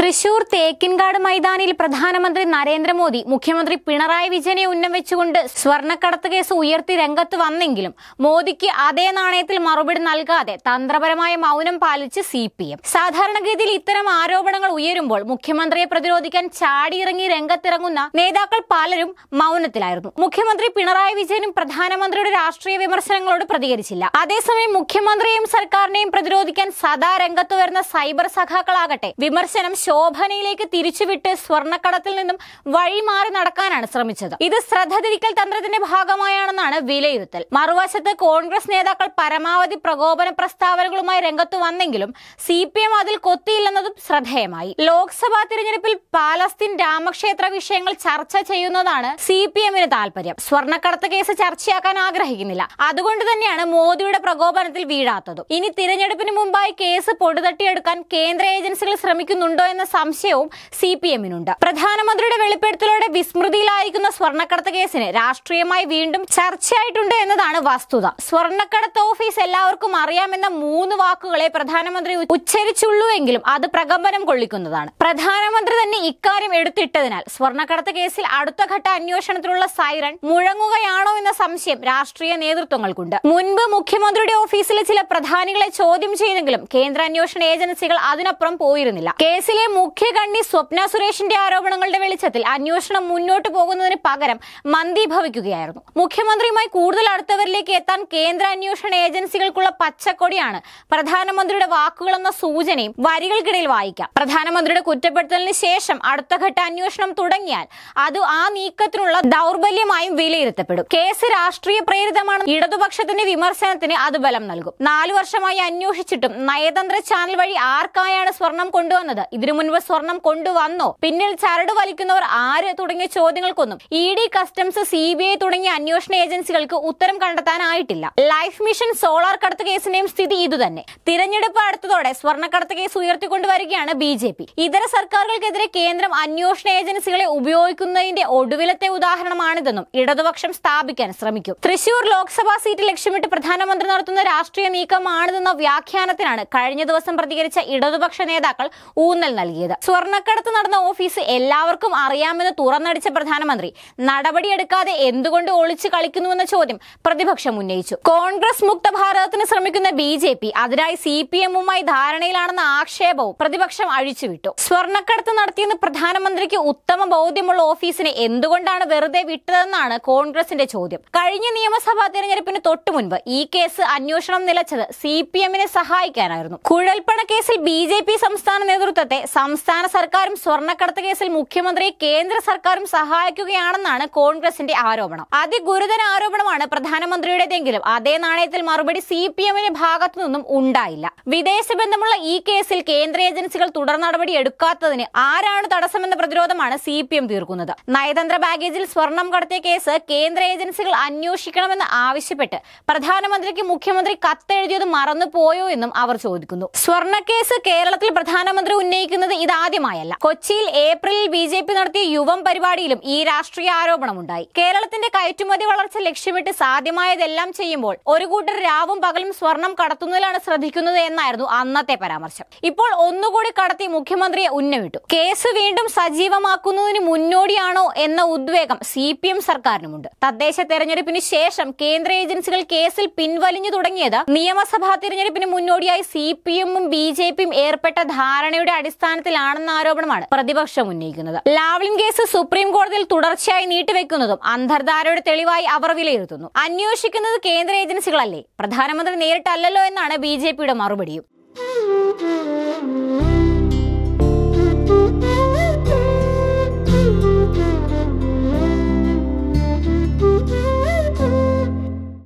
തൃശൂർ തേക്കിൻകാട് മൈതാനിയിൽ പ്രധാനമന്ത്രി നരേന്ദ്രമോദി മുഖ്യമന്ത്രി പിണറായി വിജയനെ ഉന്നം വെച്ചുകൊണ്ട് സ്വർണ്ണക്കടത്ത് കേസ് ഉയർത്തി രംഗത്ത് വന്നെങ്കിലും മോദിക്ക് അതേ നാണയത്തിൽ മറുപടി നൽകാതെ തന്ത്രപരമായ മൗനം പാലിച്ച് CPM. സാധാരണഗതിയിൽ ഇത്തരം ആരോപണങ്ങൾ ഉയരുമ്പോൾ മുഖ്യമന്ത്രിയെ പ്രതിരോധിക്കാൻ ചാടിയിറങ്ങി രംഗത്തിറങ്ങുന്ന നേതാക്കൾ പലരും മൗനത്തിലായിരുന്നു. മുഖ്യമന്ത്രി പിണറായി വിജയനും പ്രധാനമന്ത്രിയുടെ രാഷ്ട്രീയ വിമർശനങ്ങളോട് പ്രതികരിച്ചില്ല. അതേസമയം മുഖ്യമന്ത്രിയെയും സർക്കാരിനെയും പ്രതിരോധിക്കാൻ സദാ രംഗത്ത് വരുന്ന സൈബർ സഖാക്കളാകട്ടെ വിമർശനം ശോഭനയിലേക്ക് തിരിച്ചുവിട്ട് സ്വർണ്ണക്കടത്തിൽ നിന്നും വഴിമാറി നടക്കാനാണ് ശ്രമിച്ചത്. ഇത് ശ്രദ്ധ തിരിക്കൽ തന്ത്രത്തിന്റെ ഭാഗമായാണെന്നാണ് വിലയിരുത്തൽ. മറുവശത്ത് കോൺഗ്രസ് നേതാക്കൾ പരമാവധി പ്രകോപന പ്രസ്താവനകളുമായി രംഗത്തു വന്നെങ്കിലും CPM അതിൽ കൊത്തിയില്ലെന്നതും ശ്രദ്ധേയമായി. ലോക്സഭാ തിരഞ്ഞെടുപ്പിൽ പാലസ്തീൻ രാമക്ഷേത്ര വിഷയങ്ങൾ ചർച്ച ചെയ്യുന്നതാണ് CPMന് താല്പര്യം. സ്വർണ്ണക്കടത്ത് കേസ് ചർച്ചയാക്കാൻ ആഗ്രഹിക്കുന്നില്ല. അതുകൊണ്ട് തന്നെയാണ് മോദിയുടെ പ്രകോപനത്തിൽ വീഴാത്തതും. ഇനി തിരഞ്ഞെടുപ്പിന് മുമ്പായി കേസ് പൊടുതട്ടിയെടുക്കാൻ കേന്ദ്ര ഏജൻസികൾ ശ്രമിക്കുന്നുണ്ടോ എന്ന സംശയവും CPMനുണ്ട്. പ്രധാനമന്ത്രിയുടെ വെളിപ്പെടുത്തലോടെ വിസ്മൃതിയിലായിരിക്കുന്ന സ്വർണ്ണക്കടത്ത് കേസിന് രാഷ്ട്രീയമായി വീണ്ടും ചർച്ചയായിട്ടുണ്ട് എന്നതാണ് വസ്തുത. സ്വർണ്ണക്കടത്ത് ഓഫീസ് എല്ലാവർക്കും അറിയാമെന്ന 3 വാക്കുകളെ പ്രധാനമന്ത്രി ഉച്ചരിച്ചുള്ളൂവെങ്കിലും അത് പ്രകമ്പനം കൊള്ളിക്കുന്നതാണ്. പ്രധാനമന്ത്രി തന്നെ ഇക്കാര്യം എടുത്തിട്ടതിനാൽ സ്വർണ്ണക്കടത്ത് കേസിൽ അടുത്ത ഘട്ട അന്വേഷണത്തിലുള്ള സൈറൺ മുഴങ്ങുകയാണോ എന്ന സംശയം രാഷ്ട്രീയ നേതൃത്വങ്ങൾക്കുണ്ട്. മുൻപ് മുഖ്യമന്ത്രിയുടെ ഓഫീസിലെ ചില പ്രധാനികളെ ചോദ്യം ചെയ്തെങ്കിലും കേന്ദ്ര അന്വേഷണ ഏജൻസികൾ അതിനപ്പുറം പോയിരുന്നില്ല. കേസിലെ മുഖ്യ കണ്ണി സ്വപ്ന സുരേഷിന്റെ ആരോപണങ്ങളുടെ വെളിച്ചത്തിൽ അന്വേഷണം മുന്നോട്ട് പോകുന്നതിന് പകരം മന്ദീഭവിക്കുകയായിരുന്നു. മുഖ്യമന്ത്രിയുമായി കൂടുതൽ അടുത്തവരിലേക്ക് എത്താൻ കേന്ദ്ര അന്വേഷണ ഏജൻസികൾക്കുള്ള പച്ചക്കൊടിയാണ് പ്രധാനമന്ത്രിയുടെ വാക്കുകളെന്ന സൂചനയും വരികൾക്കിടയിൽ വായിക്കാം. പ്രധാനമന്ത്രിയുടെ കുറ്റപ്പെടുത്തലിന് ശേഷം അടുത്ത ഘട്ട അന്വേഷണം തുടങ്ങിയാൽ അത് ആ നീക്കത്തിനുള്ള ദൗർബല്യമായും വിലയിരുത്തപ്പെടും. കേസ് രാഷ്ട്രീയ പ്രേരിതമാണ്. ഇടതുപക്ഷത്തിന്റെ വിമർശനത്തിന് അത് ബലം നൽകും. 4 വർഷമായി അന്വേഷിച്ചിട്ടും നയതന്ത്ര ചാനൽ വഴി ആർക്കായാണ് സ്വർണം കൊണ്ടുവന്നത്, ഇതിനു മുൻപ് സ്വർണം കൊണ്ടുവന്നോ, പിന്നിൽ ചരട് വലിക്കുന്നവർ ആര് തുടങ്ങിയ ചോദ്യങ്ങൾക്കൊന്നും ED, കസ്റ്റംസ്, CBI തുടങ്ങിയ അന്വേഷണ ഏജൻസികൾക്ക് ഉത്തരം കണ്ടെത്താനായിട്ടില്ല. ലൈഫ് മിഷൻ സോളാർ കടത്ത് കേസിന്റെയും സ്ഥിതി ഇതുതന്നെ. തിരഞ്ഞെടുപ്പ് അടുത്തതോടെ സ്വർണ്ണക്കടത്ത് കേസ് ഉയർത്തിക്കൊണ്ടുവരികയാണ് BJP. ഇതര സർക്കാരുകൾക്കെതിരെ കേന്ദ്രം അന്വേഷണ ഏജൻസികളെ ഉപയോഗിക്കുന്നതിന്റെ ഒടുവിലത്തെ ഉദാഹരണമാണിതെന്നും ഇടതുപക്ഷം സ്ഥാപിക്കാൻ ശ്രമിക്കും. തൃശൂർ ലോക്സഭാ സീറ്റ് ലക്ഷ്യമിട്ട് പ്രധാനമന്ത്രി നടത്തുന്ന രാഷ്ട്രീയ നീക്കമാണിതെന്ന വ്യാഖ്യാനത്തിനാണ് കഴിഞ്ഞ ദിവസം പ്രതികരിച്ച ഇടതുപക്ഷ നേതാക്കൾ ഊന്നൽ നൽകിയത്. സ്വർണ്ണക്കടത്ത് നടന്ന ഓഫീസ് എല്ലാവർക്കും അറിയാമെന്ന് തുറന്നടിച്ച പ്രധാനമന്ത്രി നടപടിയെടുക്കാതെ എന്തുകൊണ്ട് ഒളിച്ചു കളിക്കുന്നുവെന്ന ചോദ്യം പ്രതിപക്ഷം ഉന്നയിച്ചു. കോൺഗ്രസ് മുക്ത ഭാരതത്തിന് ശ്രമിക്കുന്ന BJP അതിനായി CPMുമായി ധാരണയിലാണെന്ന ആക്ഷേപവും പ്രതിപക്ഷം അഴിച്ചുവിട്ടു. സ്വർണ്ണക്കടത്ത് നടത്തിയെന്ന് പ്രധാനമന്ത്രിക്ക് ഉത്തമ ബോധ്യമുള്ള ഓഫീസിനെ എന്തുകൊണ്ടാണ് വെറുതെ വിട്ടതെന്നാണ് കോൺഗ്രസിന്റെ ചോദ്യം. കഴിഞ്ഞ നിയമസഭാ തെരഞ്ഞെടുപ്പിന് തൊട്ടുമുൻപ് ഈ കേസ് അന്വേഷണം നിലച്ചത് CPMനെ സഹായിക്കാനായിരുന്നു. കുഴൽപ്പണ കേസിൽ BJP സംസ്ഥാന നേതൃത്വത്തെ സംസ്ഥാന സർക്കാരും സ്വർണ്ണക്കടത്ത് കേസിൽ മുഖ്യമന്ത്രിയെ കേന്ദ്ര സർക്കാരും സഹായിക്കുകയാണെന്നാണ് കോൺഗ്രസിന്റെ ആരോപണം. അതിഗുരുതര ആരോപണമാണ് പ്രധാനമന്ത്രിയുടേതെങ്കിലും അതേ നാണയത്തിൽ മറുപടി CPMന്റെ ഭാഗത്തു നിന്നും ഉണ്ടായില്ല. വിദേശ ബന്ധമുള്ള ഈ കേസിൽ കേന്ദ്ര ഏജൻസികൾ തുടർ നടപടി എടുക്കാത്തതിന് ആരാണ് തടസ്സമെന്ന പ്രതിരോധമാണ് CPM തീർക്കുന്നത്. നയതന്ത്ര ബാഗേജിൽ സ്വർണം കടത്തിയ കേസ് കേന്ദ്ര ഏജൻസികൾ അന്വേഷിക്കണമെന്ന് ആവശ്യപ്പെട്ട് പ്രധാനമന്ത്രിക്ക് മുഖ്യമന്ത്രി കത്തെഴുതിയത് മറന്നുപോയോ എന്നും അവർ ചോദിക്കുന്നു. സ്വർണ്ണക്കേസ് കേരളത്തിൽ പ്രധാനമന്ത്രി ഉന്നയിക്കുന്നത് ഇതാദ്യമായല്ല. കൊച്ചിയിൽ ഏപ്രിലിൽ BJP നടത്തിയ യുവം പരിപാടിയിലും ഈ രാഷ്ട്രീയ ആരോപണമുണ്ടായി. കേരളത്തിന്റെ കയറ്റുമതി വളർച്ച ലക്ഷ്യമിട്ട് സാധ്യമായതെല്ലാം ചെയ്യുമ്പോൾ ഒരു കൂട്ടർ രാവും പകലും സ്വർണം കടത്തുന്നതിലാണ് ശ്രദ്ധിക്കുന്നത് എന്നായിരുന്നു അന്നത്തെ പരാമർശം. ഇപ്പോൾ ഒന്നുകൂടി കടത്തി മുഖ്യമന്ത്രിയെ ഉന്നമിട്ടു. കേസ് വീണ്ടും സജീവമാക്കുന്നതിന് മുന്നോടിയാണോ എന്ന ഉദ്വേഗം CPM സർക്കാരിനുമുണ്ട്. തദ്ദേശ തെരഞ്ഞെടുപ്പിന് ശേഷം കേന്ദ്ര ഏജൻസികൾ കേസിൽ പിൻവലിഞ്ഞു തുടങ്ങിയത് നിയമസഭാ തിരഞ്ഞെടുപ്പിന് മുന്നോടിയായി CPMും BJPയും ഏർപ്പെട്ട ധാരണയുടെ അടിസ്ഥാനത്തിലാണെന്ന ആരോപണമാണ് പ്രതിപക്ഷം ഉന്നയിക്കുന്നത്. ലാവ്ലിൻ കേസ് സുപ്രീം കോടതിയിൽ തുടർച്ചയായി നീട്ടിവെക്കുന്നതും അന്തർധാരയുടെ തെളിവായി അവർ വിലയിരുത്തുന്നു. അന്വേഷിക്കുന്നത് കേന്ദ്ര ഏജൻസികളല്ലേ, പ്രധാനമന്ത്രി നേരിട്ടല്ലല്ലോ എന്നാണ് BJPയുടെ മറുപടിയും.